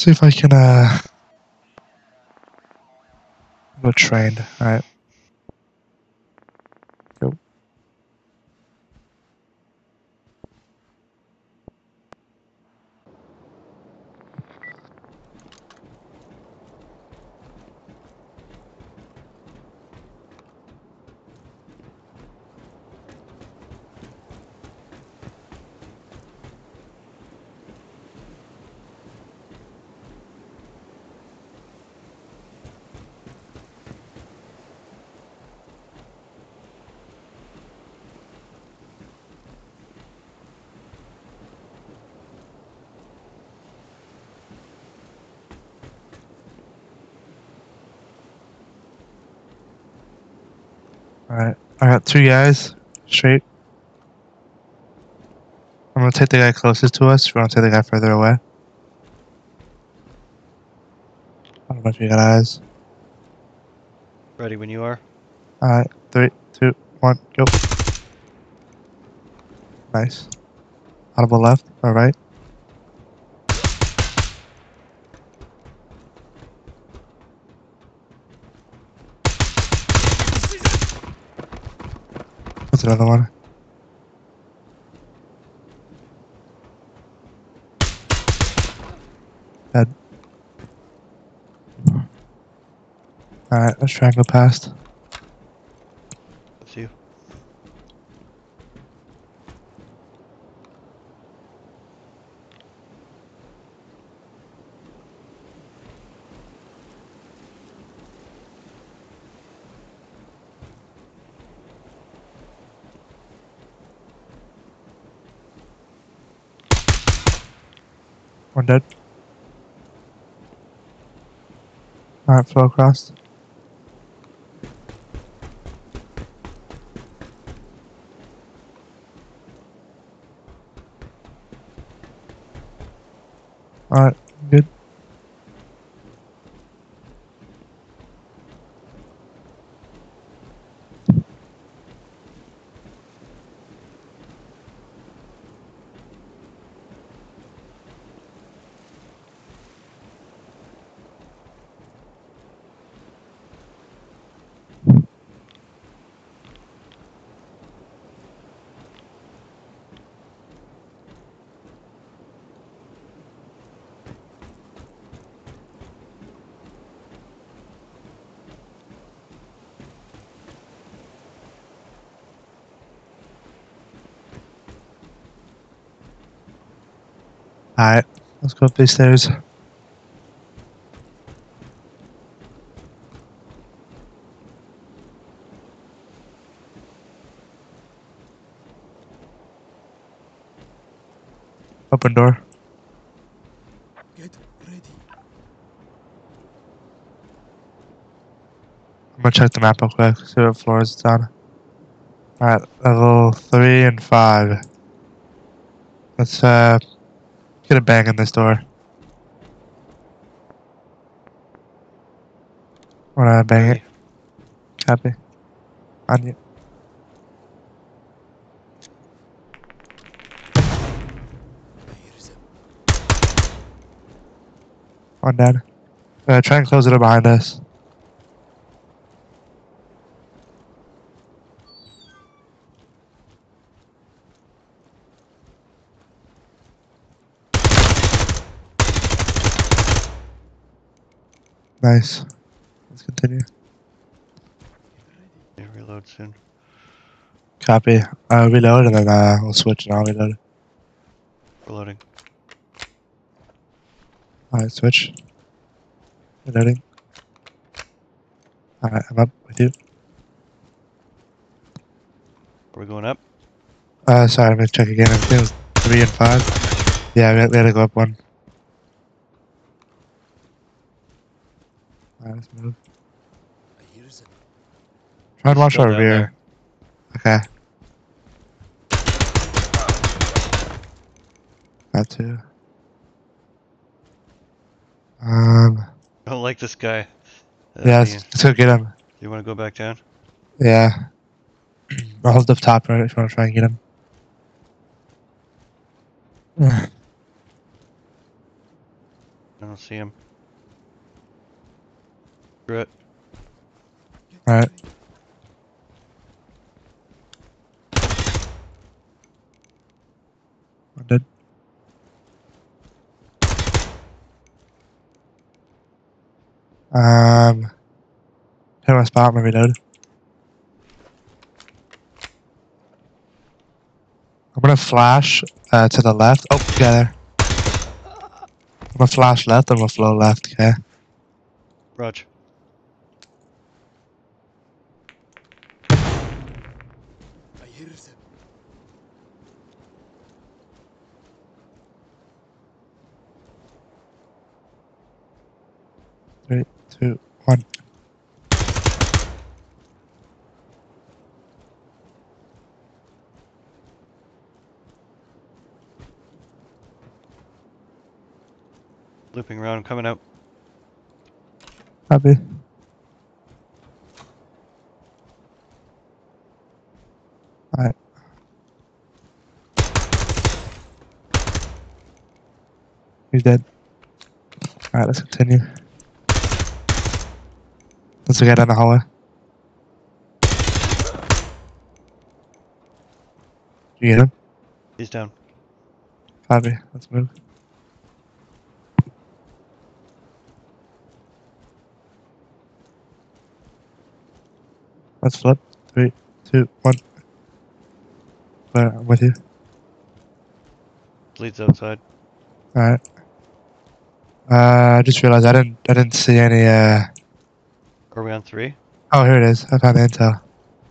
see if I can go trained. Alright. Go. Alright. I got 2 guys straight. I'm gonna take the guy closest to us. We're gonna take the guy further away. I don't know if you got eyes. Ready when you are. Alright. 3, 2, 1, go. Nice. Audible left or right? What's another one? Head. Alright, let's try and go past. That's you. One dead. Alright, flow across. Alright, good. Alright, let's go up these stairs. Open door. Get ready. I'm gonna check the map real quick, see what floors it's on. Alright, level 3 and 5. Let's get a bang in this door. Wanna bang Ready. it? Copy. On you. I hear them. One dead. Try and close it up behind us. Nice. Let's continue. Get ready. Yeah, reload soon. Copy. Reload and then we'll switch and I'll reload. Reloading. Alright, switch. Reloading. Alright, I'm up with you. Are we going up? Sorry, I'm gonna check again. I think it was 3 and 5. Yeah, we had to go up one. Alright, let's move. I hear them. Try and watch Still our down rear. Okay. Got 2. I don't like this guy. Yeah, let's go get him. You want to go back down? Yeah. I'll hold up top right if you want to try and get him. I don't see him. Screw it. Get Alright. ready. I'm dead. Hit my spot, maybe reload. I'm gonna flash to the left. Oh, yeah, there. I'm gonna flash left, I'm gonna flow left, okay? Roger. I hear them. 3, 2, 1. Looping around, coming out. Happy. Alright. He's dead. Alright, let's continue. Let's get down the hallway. You get him? He's down. Happy. Let's move. Let's flip. 3, 2, 1. Where? I'm with you. Bleeds outside. Alright. I just realized I didn't see any Are we on 3? oh, here it is. I found the intel.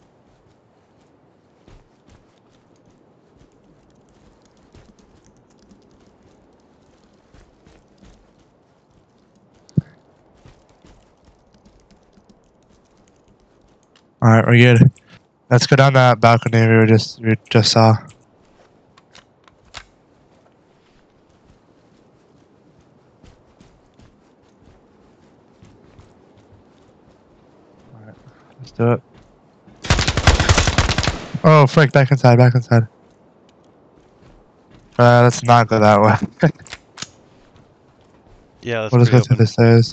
Alright, we're good. Let's go down that balcony we just saw. Alright, let's do it. Oh frick, back inside, back inside. Let's not go that way. Yeah, that's We'll just pretty go to open. the stairs.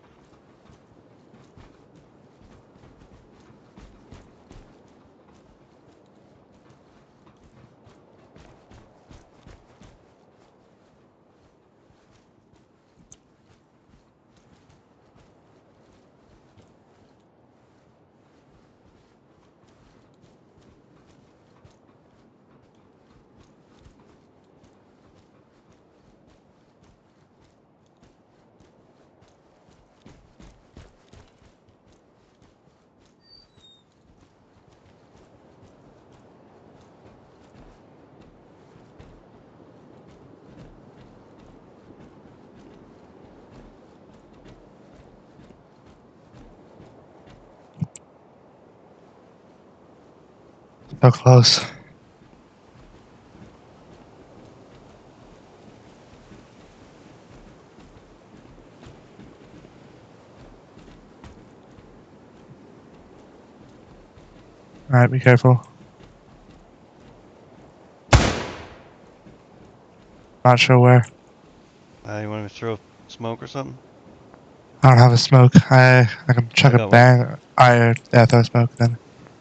So close. Alright, be careful. Not sure where. You want me to throw smoke or something? I don't have a smoke. I can chuck I a got one. bang. Yeah, throw smoke then.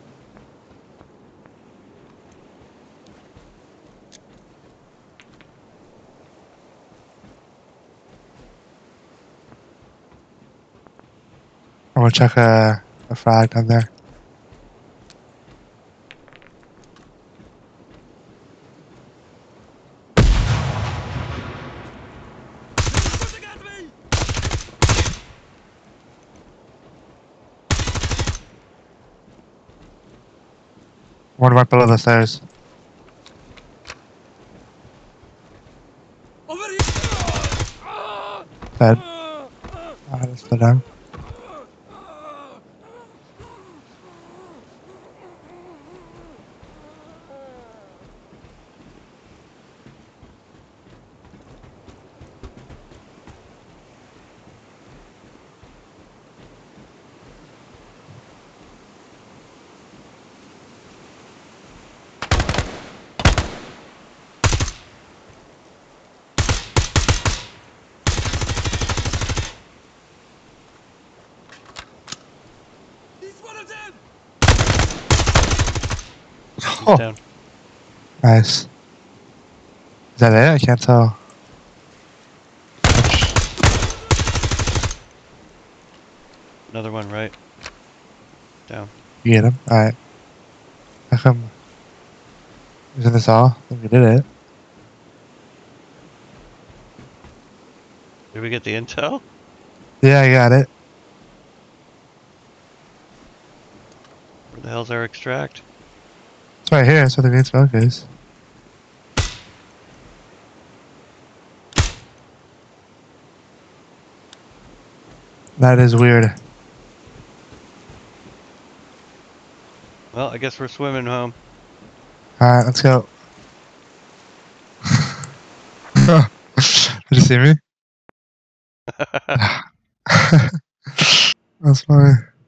I'm gonna chuck a frag down there. Shooting at me! One right below the stairs. Over here! Dead. Alright, let's go down. Oh, down. nice. Is that it? I can't tell. Another one right. Down. You get him? Alright. How come? Isn't this all? I think we did it. Did we get the intel? Yeah, I got it. Where the hell's our extract? It's right here. That's where the green smoke is. That is weird. Well, I guess we're swimming home. Alright, let's go. Did you see me? That's funny.